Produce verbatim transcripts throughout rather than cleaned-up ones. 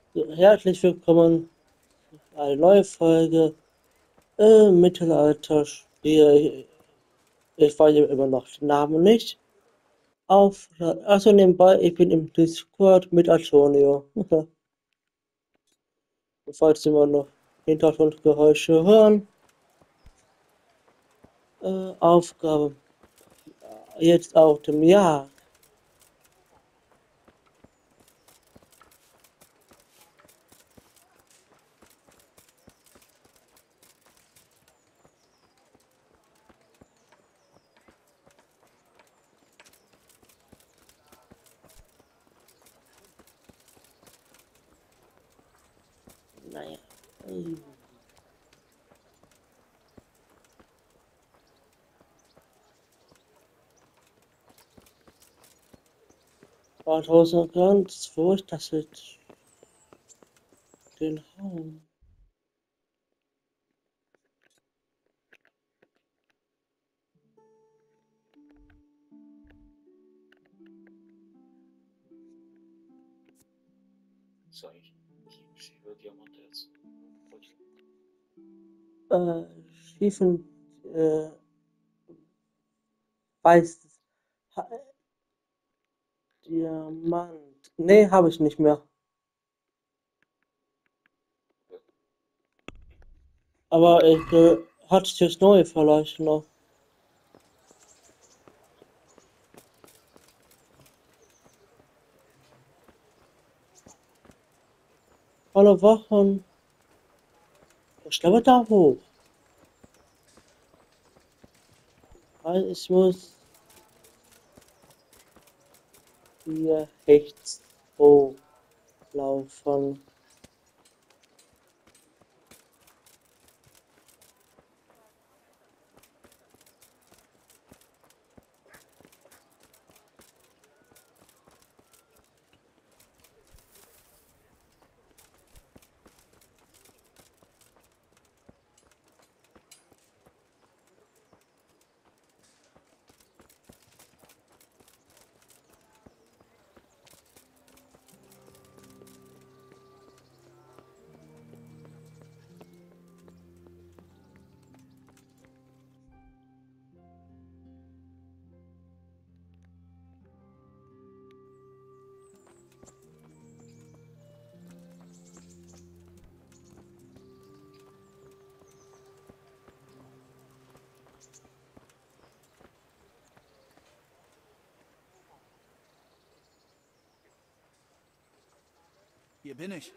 Herzlich willkommen zu einer neuen Folge äh, Mittelalter-Spiel. Ich weiß immer noch den Namen nicht. Auf, also nebenbei, ich bin im Discord mit Antonio. Falls Sie immer noch Hintergrundgeräusche hören. Äh, Aufgabe jetzt auch dem Jahr. Naja. äh, zweitausend, wo ist das jetzt? Den Raum. Äh, schiefen, äh, weiß, ha- Diamant. Nee, habe ich nicht mehr. Aber ich äh, hatte das neue vielleicht noch. Alle Wochen. Ich glaube da hoch. Weil ich muss hier rechts hochlaufen. Hier bin ich.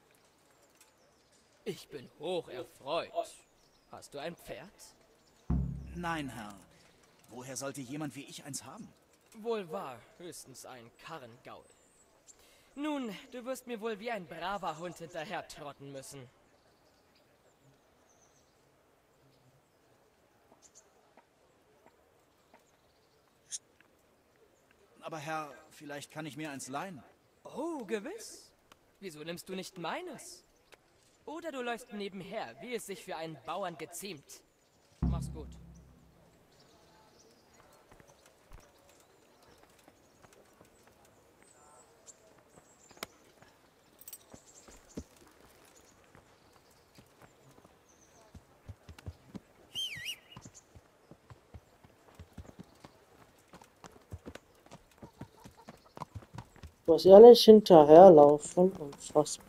Ich bin hoch erfreut. Hast du ein Pferd? Nein, Herr. Woher sollte jemand wie ich eins haben? Wohl wahr, höchstens ein Karrengaul. Nun, du wirst mir wohl wie ein braver Hund hinterher trotten müssen. Aber Herr, vielleicht kann ich mir eins leihen. Oh, gewiss. Wieso nimmst du nicht meines? Oder du läufst nebenher, wie es sich für einen Bauern geziemt. Mach's gut. Ich muss ehrlich hinterherlaufen. Unfassbar.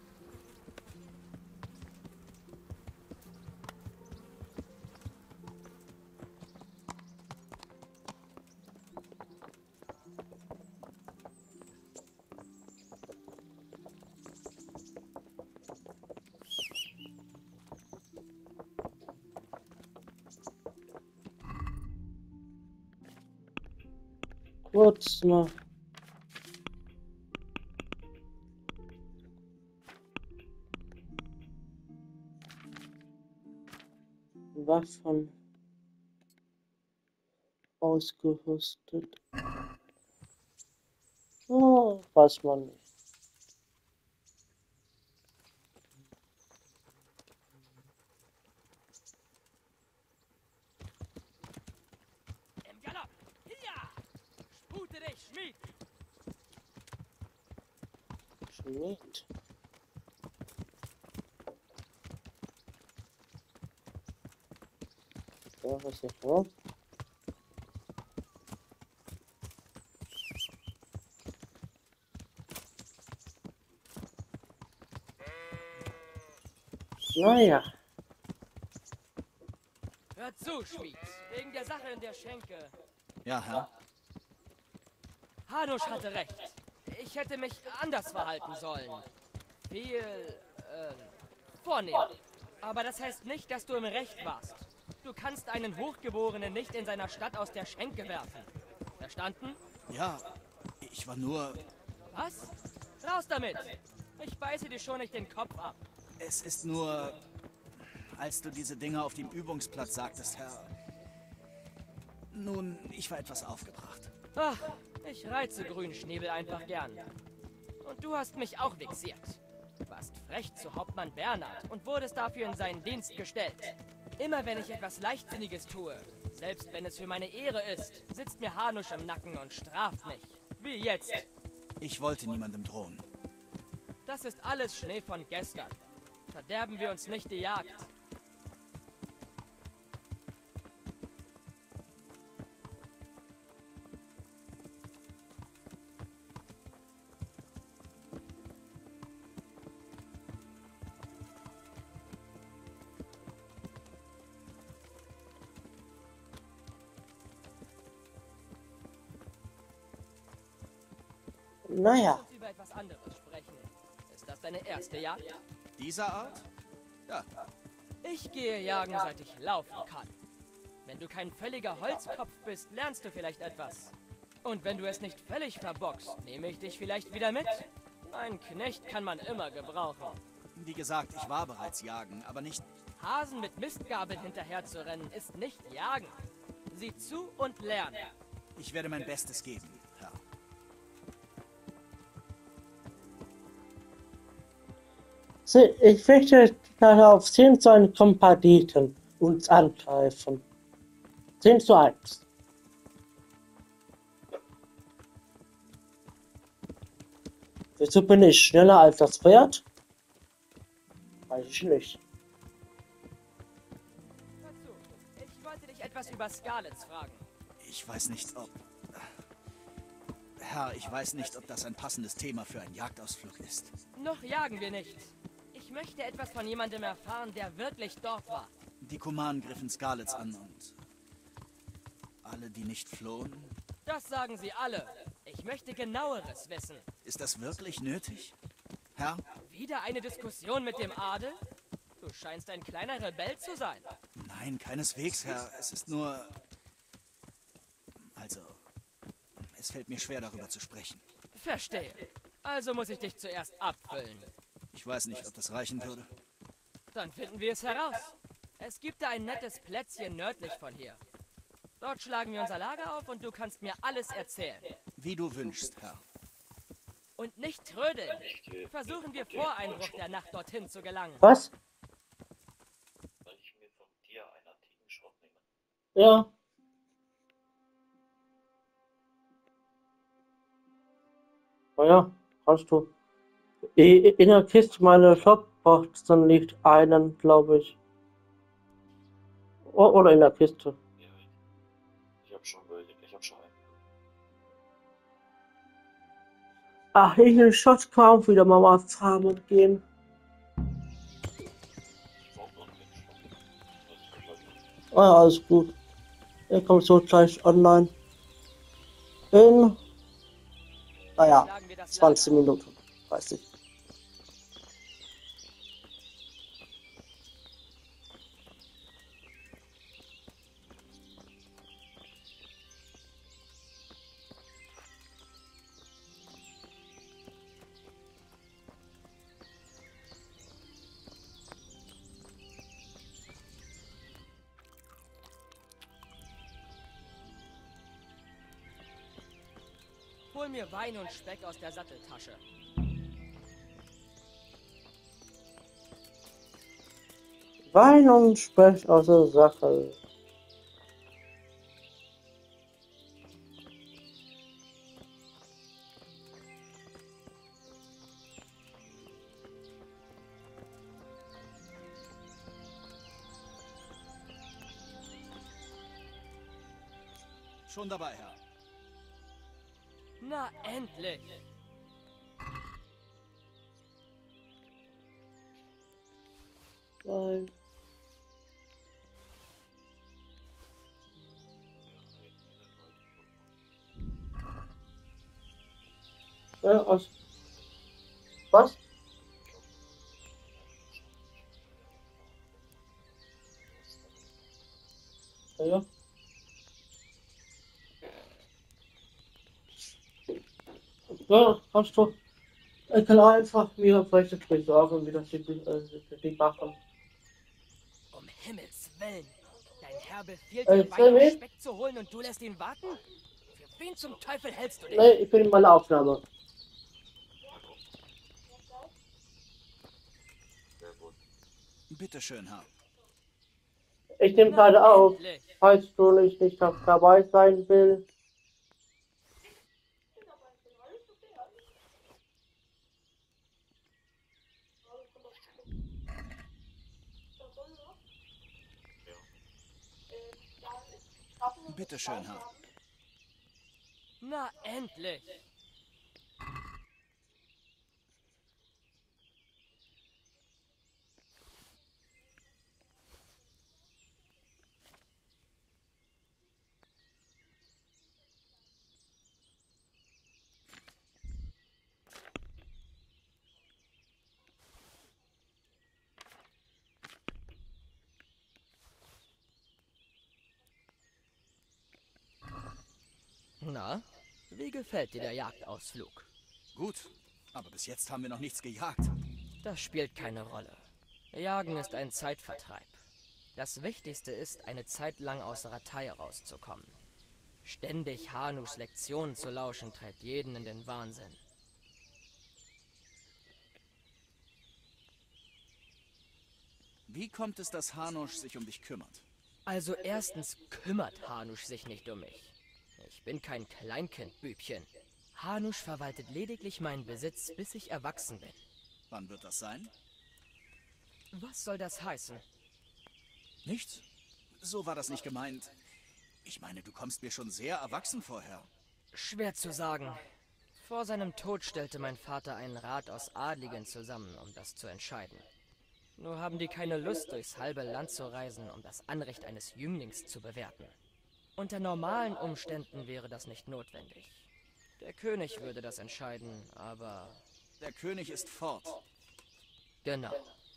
Kurz noch. Waffen ausgerüstet. Oh, weiß man nicht. Im Galopp! Hier! Spute dich, Schmied! Schmied. Ja, was nicht, oder? Naja. Hör zu, Schmied. Wegen der Sache in der Schenke. Ja, Herr. Hanusch hatte recht. Ich hätte mich anders verhalten sollen. Viel, äh, vornehm. Aber das heißt nicht, dass du im Recht warst. Du kannst einen Hochgeborenen nicht in seiner Stadt aus der Schenke werfen. Verstanden? Ja, ich war nur... Was? Raus damit! Ich beiße dir schon nicht den Kopf ab. Es ist nur... Als du diese Dinge auf dem Übungsplatz sagtest, Herr... Nun, ich war etwas aufgebracht. Ach, ich reize Grünschnäbel einfach gern. Und du hast mich auch vexiert. Du warst frech zu Hauptmann Bernhard und wurdest dafür in seinen Dienst gestellt. Immer wenn ich etwas Leichtsinniges tue, selbst wenn es für meine Ehre ist, sitzt mir Hanusch im Nacken und straft mich. Wie jetzt. Ich wollte niemandem drohen. Das ist alles Schnee von gestern. Verderben wir uns nicht die Jagd. Naja. Lass uns über etwas anderes sprechen. Ist das deine erste Jagd? Dieser Art? Ja. Ich gehe jagen, seit ich laufen kann. Wenn du kein völliger Holzkopf bist, lernst du vielleicht etwas. Und wenn du es nicht völlig verbockst, nehme ich dich vielleicht wieder mit. Ein Knecht kann man immer gebrauchen. Wie gesagt, ich war bereits jagen, aber nicht... Hasen mit Mistgabeln hinterherzurennen ist nicht jagen. Sieh zu und lerne. Ich werde mein Bestes geben, Herr. Se- Ich möchte darauf zehn zu eins Kompatiten uns angreifen. zehn zu eins. Wieso bin ich schneller als das Pferd? Weiß ich nicht. Hör zu, ich wollte dich etwas über Scarlets fragen. Ich weiß nicht, ob... Herr, ich weiß nicht, ob das ein passendes Thema für einen Jagdausflug ist. Noch jagen wir nicht. Ich möchte etwas von jemandem erfahren, der wirklich dort war. Die Kumanen griffen Scarlets an und... Alle, die nicht flohen? Das sagen sie alle. Ich möchte genaueres wissen. Ist das wirklich nötig? Herr? Wieder eine Diskussion mit dem Adel? Du scheinst ein kleiner Rebell zu sein. Nein, keineswegs, Herr. Es ist nur... Also... Es fällt mir schwer, darüber zu sprechen. Verstehe. Also muss ich dich zuerst abfüllen. Ich weiß nicht, ob das reichen würde. Dann finden wir es heraus. Es gibt da ein nettes Plätzchen nördlich von hier. Dort schlagen wir unser Lager auf und du kannst mir alles erzählen. Wie du wünschst, Herr. Und nicht trödeln. Versuchen wir vor Einbruch der Nacht dorthin zu gelangen. Was? Soll ich mir von dir einen antiken Schrott nehmen? Ja. Naja, kannst du. I- In der Kiste meiner Shopbox dann liegt einen, glaube ich. O- Oder in der Kiste. Ja, ich hab schon welche. Ich hab schon einen. Ach, in den Shop kann auch wieder mal was farmen gehen. Ich brauch noch einen Schrott. Das ist komplett. Ah, ja, alles gut. Er kommt so gleich online. In, naja, Schlagen wir das zwanzig Lager. Minuten. Weiß ich. Hol mir Wein und Speck aus der Satteltasche. Wein und Speck aus der Sache. Schon dabei, Herr. Na, endlich. Nein. Ja, aus. Was? Ja, ja. Ja, kannst du. Ich kann einfach mir vielleicht besorgen, wie das die, äh, die machen. Um Himmels Willen. Dein Herr befiehlt Äh, dir, Wein und Sammy? Speck zu holen und du lässt ihn warten? Für wen zum Teufel hältst du dich? Nee, ich bin in meiner Aufnahme. Bitte schön, Herr. Ich nehme Na, gerade auf, endlich. falls du nicht, nicht dabei sein willst. Bitte schön, Herr. Na, endlich. Na, wie gefällt dir der Jagdausflug? Gut, aber bis jetzt haben wir noch nichts gejagt. Das spielt keine Rolle. Jagen ist ein Zeitvertreib. Das Wichtigste ist, eine Zeit lang aus Ratei rauszukommen. Ständig Hanus Lektionen zu lauschen, treibt jeden in den Wahnsinn. Wie kommt es, dass Hanusch sich um dich kümmert? Also erstens kümmert Hanusch sich nicht um mich. Ich bin kein Kleinkindbübchen. Hanusch verwaltet lediglich meinen Besitz, bis ich erwachsen bin. Wann wird das sein? Was soll das heißen? Nichts. So war das nicht gemeint. Ich meine, du kommst mir schon sehr erwachsen vorher. Schwer zu sagen. Vor seinem Tod stellte mein Vater einen Rat aus Adligen zusammen, um das zu entscheiden. Nur haben die keine Lust, durchs halbe Land zu reisen, um das Anrecht eines Jünglings zu bewerten. Unter normalen Umständen wäre das nicht notwendig. Der König würde das entscheiden, aber... Der König ist fort. Genau.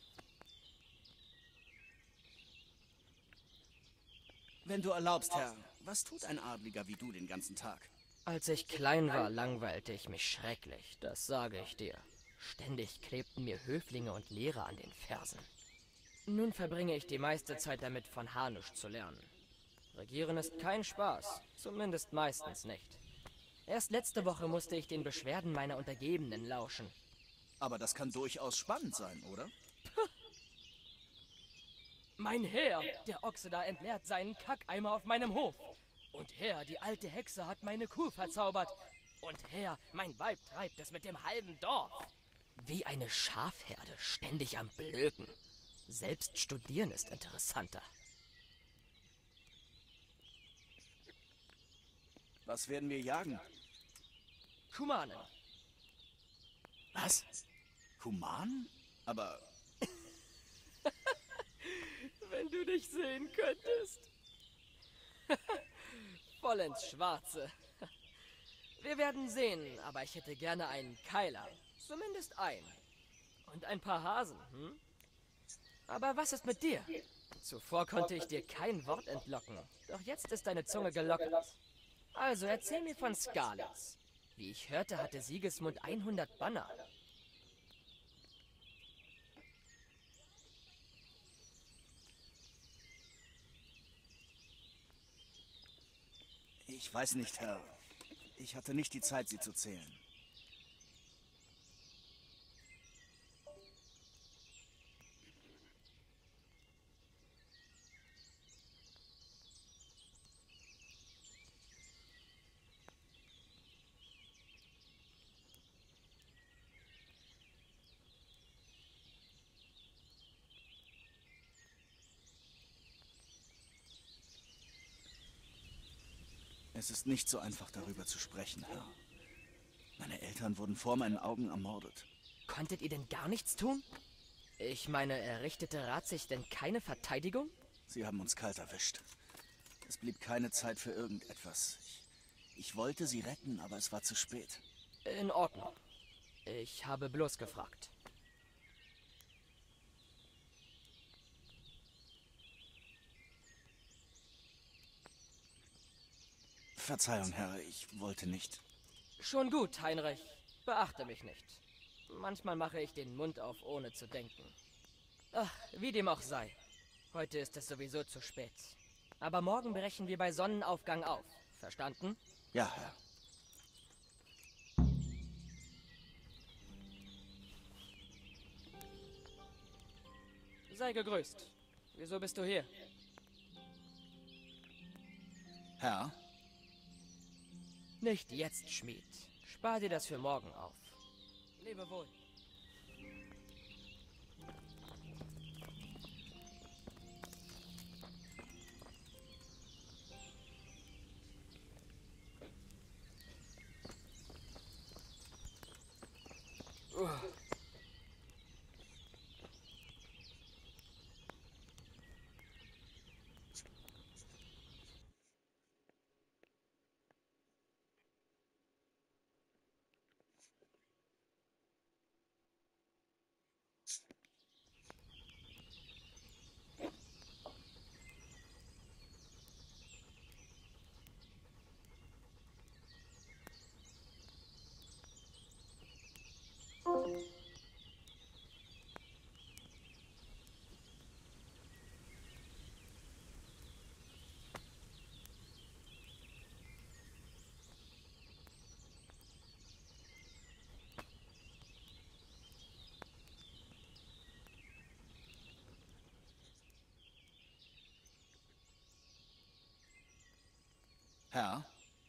Wenn du erlaubst, Herr, was tut ein Adliger wie du den ganzen Tag? Als ich klein war, langweilte ich mich schrecklich, das sage ich dir. Ständig klebten mir Höflinge und Lehrer an den Fersen. Nun verbringe ich die meiste Zeit damit, von Hanusch zu lernen. Regieren ist kein Spaß, zumindest meistens nicht. Erst letzte Woche musste ich den Beschwerden meiner Untergebenen lauschen. Aber das kann durchaus spannend sein, oder? Mein Herr, der Ochse da entleert seinen Kackeimer auf meinem Hof. Und Herr, die alte Hexe hat meine Kuh verzaubert. Und Herr, mein Weib treibt es mit dem halben Dorf. Wie eine Schafherde, ständig am Blöken. Selbst studieren ist interessanter. Was werden wir jagen? Kumanen. Was? Kuman? Aber Wenn du dich sehen könntest. Voll ins Schwarze. Wir werden sehen, aber ich hätte gerne einen Keiler. Zumindest einen. Und ein paar Hasen, hm? Aber was ist mit dir? Zuvor konnte ich dir kein Wort entlocken. Doch jetzt ist deine Zunge gelockert. Also erzähl mir von Skalitz. Wie ich hörte, hatte Sigismund hundert Banner. ich weiß nicht, Herr. Ich hatte nicht die Zeit, sie zu zählen. Es ist nicht so einfach, darüber zu sprechen, Herr. Meine Eltern wurden vor meinen Augen ermordet. Konntet ihr denn gar nichts tun? Ich meine, errichtete Rat sich denn keine Verteidigung? Sie haben uns kalt erwischt. Es blieb keine Zeit für irgendetwas. Ich, ich wollte sie retten, aber es war zu spät. In Ordnung. Ich habe bloß gefragt. Verzeihung, Herr, ich wollte nicht. Schon gut, Heinrich. Beachte mich nicht. Manchmal mache ich den Mund auf, ohne zu denken. Ach, wie dem auch sei. Heute ist es sowieso zu spät. Aber morgen brechen wir bei Sonnenaufgang auf. Verstanden? Ja, Herr. Sei gegrüßt. Wieso bist du hier? Herr? Nicht jetzt, Schmied. Spar dir das für morgen auf. Lebe wohl. Herr?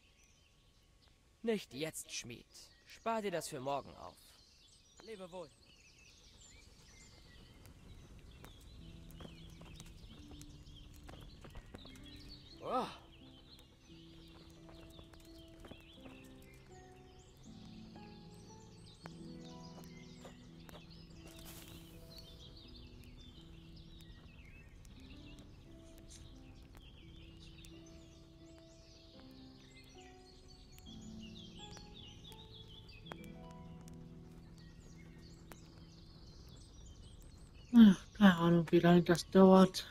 Nicht jetzt, Schmied. Spar dir das für morgen auf. Lebe wohl. Oh. Ach, keine Ahnung, wie lange das dauert.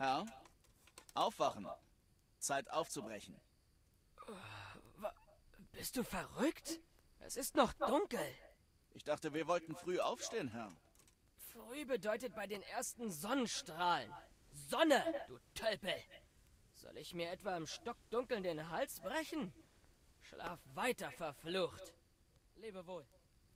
Herr, aufwachen. Zeit aufzubrechen. Wa- Bist du verrückt? Es ist noch dunkel. Ich dachte, wir wollten früh aufstehen, Herr. Früh bedeutet bei den ersten Sonnenstrahlen. Sonne, du Tölpel. Soll ich mir etwa im Stockdunkeln den Hals brechen? Schlaf weiter, verflucht. Lebe wohl.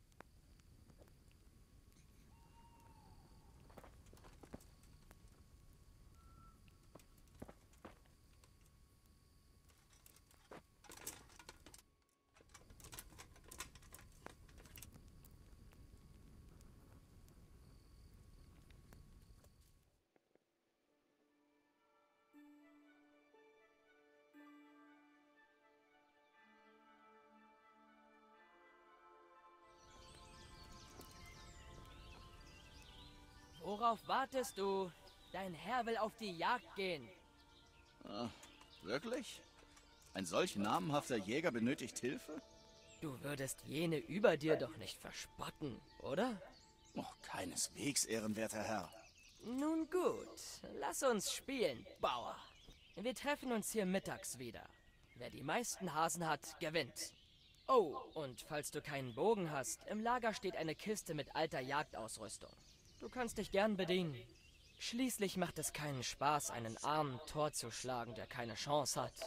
Worauf wartest du? Dein Herr will auf die Jagd gehen. Ah, wirklich? Ein solch namenhafter Jäger benötigt Hilfe? Du würdest jene über dir doch nicht verspotten, oder? Oh, keineswegs, ehrenwerter Herr. Nun gut, lass uns spielen, Bauer. Wir treffen uns hier mittags wieder. Wer die meisten Hasen hat, gewinnt. Oh, und falls du keinen Bogen hast, im Lager steht eine Kiste mit alter Jagdausrüstung. Du kannst dich gern bedienen. Schließlich macht es keinen Spaß, einen armen Tor zu schlagen, der keine Chance hat.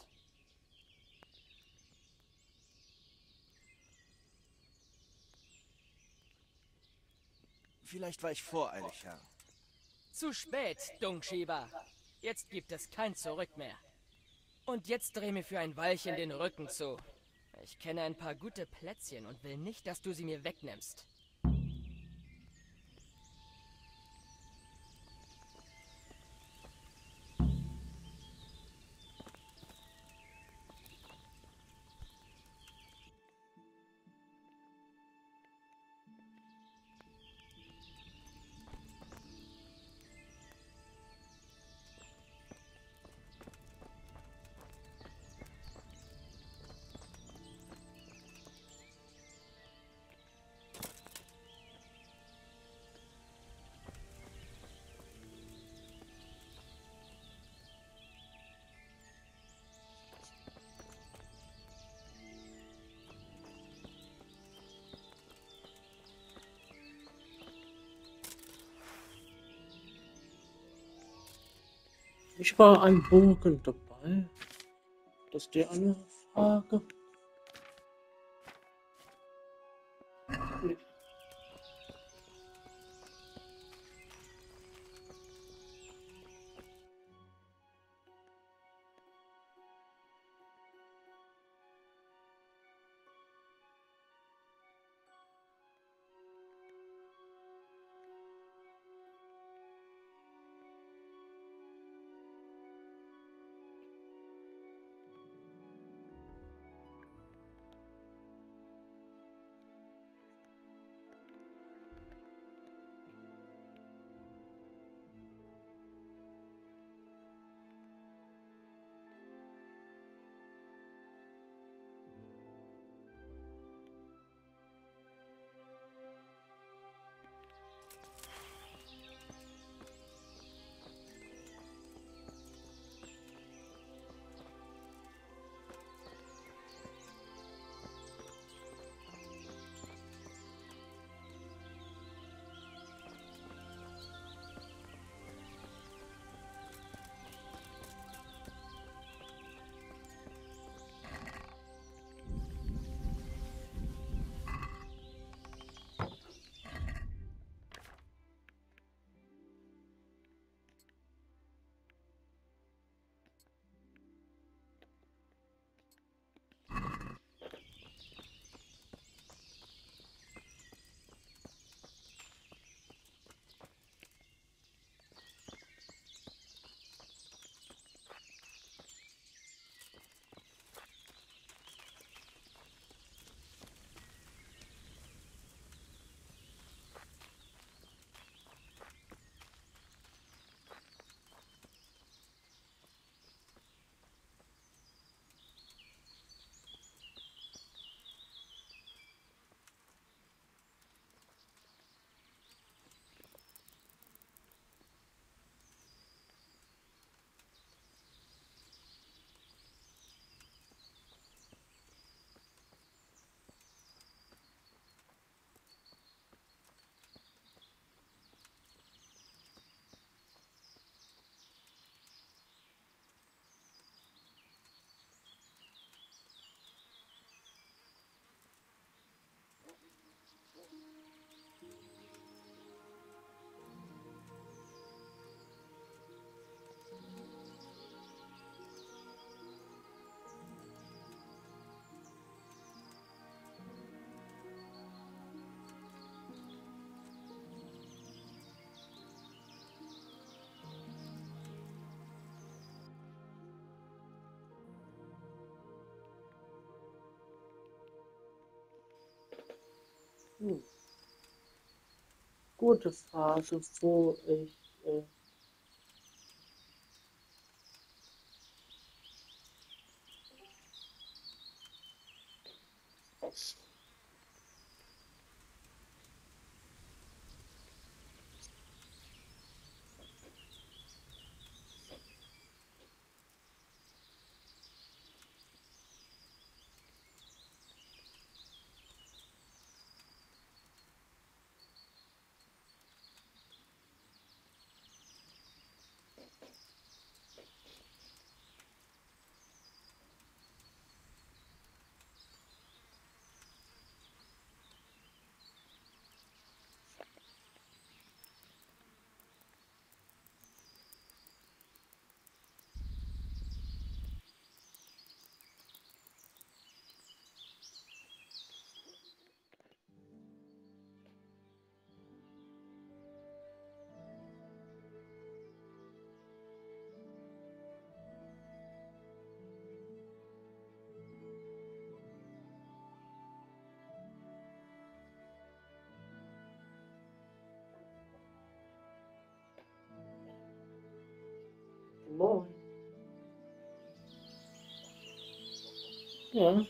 Vielleicht war ich voreilig, Herr. Zu spät, Dungschieber. Jetzt gibt es kein Zurück mehr. Und jetzt dreh mir für ein Weilchen den Rücken zu. Ich kenne ein paar gute Plätzchen und will nicht, dass du sie mir wegnimmst. Ich war ein Bogen dabei. Das ist die andere Frage. Nee. gute Phase, wo ich äh, moin. Ja.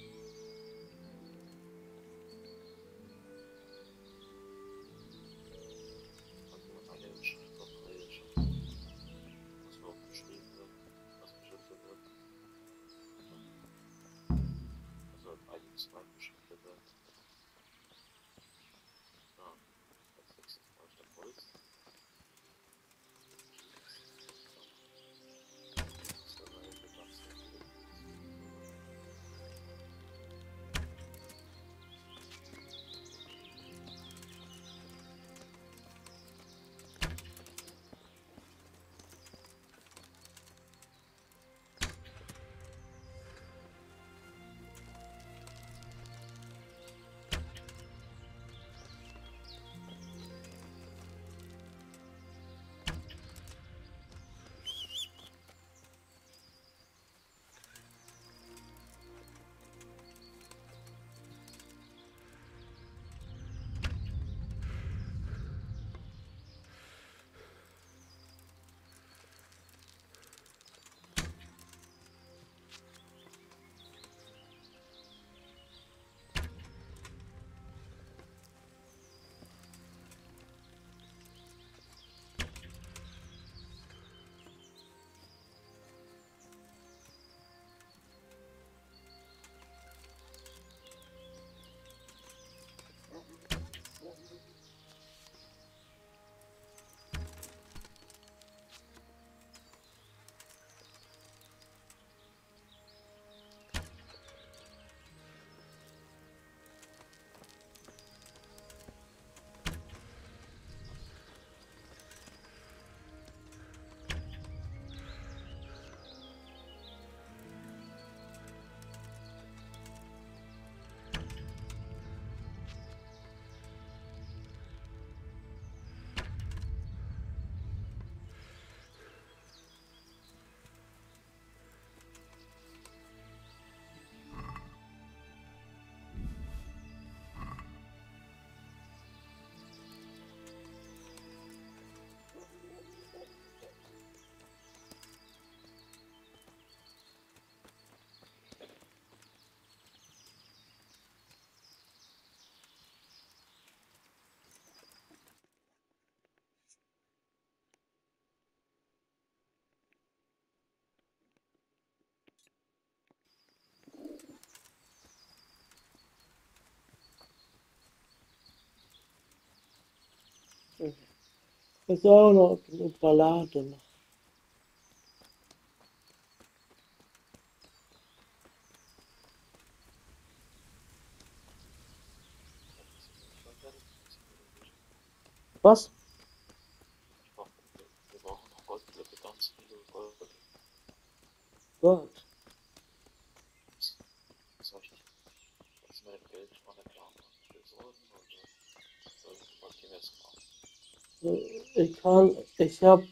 Ich muss auch noch eine Ballade machen. Was? Wir brauchen noch Goldblöcke, ganz viele Goldblöcke. Gott. Soll ich jetzt mit dem Geld von der Clan besorgen oder soll ich was hier jetzt machen? Ich kann, ich hab,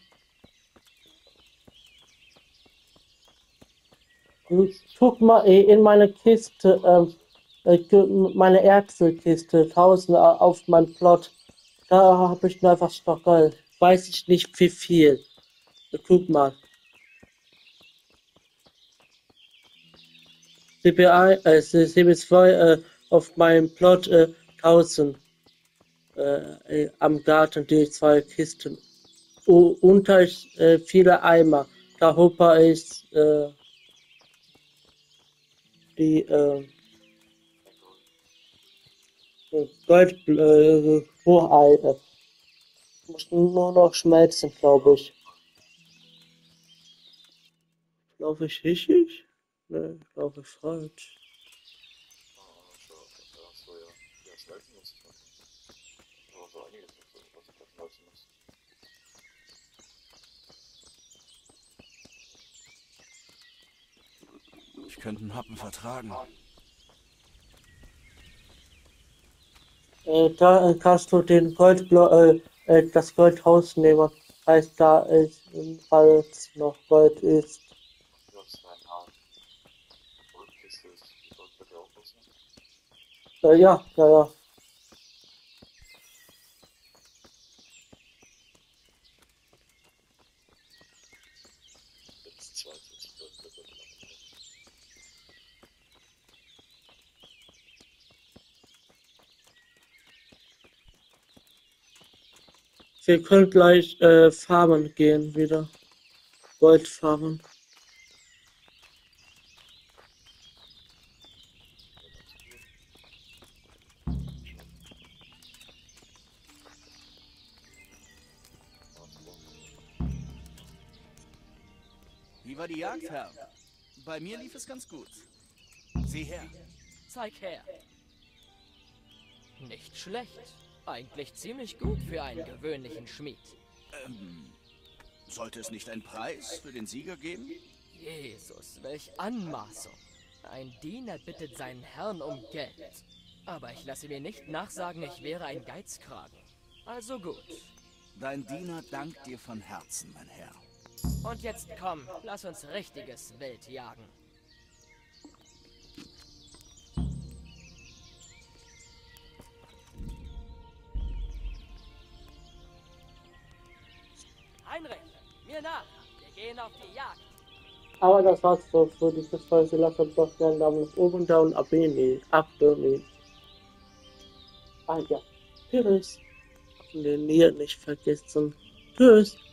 guck mal eh, in meine Kiste, ähm, äh, ge- meine Erzkiste, tausend auf meinem Plot. Da habe ich nur einfach noch geil. Weiß ich nicht wie viel. Guck mal. C P eins, äh, C P zwei äh, auf meinem Plot äh, tausend äh, äh, am Garten die zwei Kisten. U unter äh, viele Eimer. Da Hopper ist äh, die äh, Gold äh, Hochei. Äh, muss nur noch schmelzen, glaube ich. Glaube ich richtig? Ne, glaube ich falsch. Ah, schau, da hast du ja, ja, schmelzen muss ich machen. Aber so einiges, was ich da schmelzen muss. Ich könnte einen Happen vertragen. Äh, da äh, kannst du den Goldblo äh, äh, das Goldhaus nehmen. Heißt, da ist, falls noch Gold ist. Du hast dein Haar. Goldkiste ist die Goldblöcke auch was, ne? Äh, ja, ja, ja. Jetzt zweiundvierzig Goldblöcke gelangt. Wir können gleich äh, farmen gehen wieder. Gold farmen. Wie war die Jagd, Herr? Bei mir lief es ganz gut. Sieh her. Zeig her. Nicht schlecht. Eigentlich ziemlich gut für einen gewöhnlichen Schmied. Ähm, sollte es nicht einen Preis für den Sieger geben? Jesus, welch Anmaßung. Ein Diener bittet seinen Herrn um Geld. Aber ich lasse mir nicht nachsagen, ich wäre ein Geizkragen. Also gut. Dein Diener dankt dir von Herzen, mein Herr. Und jetzt komm, lass uns richtiges Wild jagen. Heinrich, mir nach. Wir gehen auf die Jagd. Aber das war's so für dieses Folge. Lasst uns doch gerne einen Daumen nach oben da und abonnieren. Abonnieren. Ah ja. Tschüss. Abonnieren nicht vergessen. Tschüss.